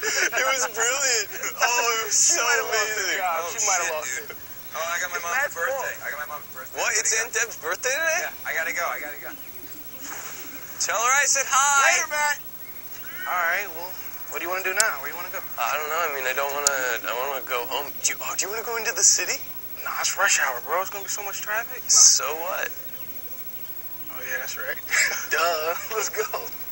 It was brilliant. Oh, it was so amazing. She might have lost it. Oh, I got my mom's birthday. I got my mom's birthday. What? It's Aunt Deb's birthday today? Yeah, I gotta go. Tell her I said hi. Later, Matt. All right, well, what do you want to do now? Where do you want to go? I don't know. I mean, I want to go home. Do you want to go into the city? Nah, it's rush hour, bro. It's going to be so much traffic. So what? Oh, yeah, that's right. Duh. Let's go.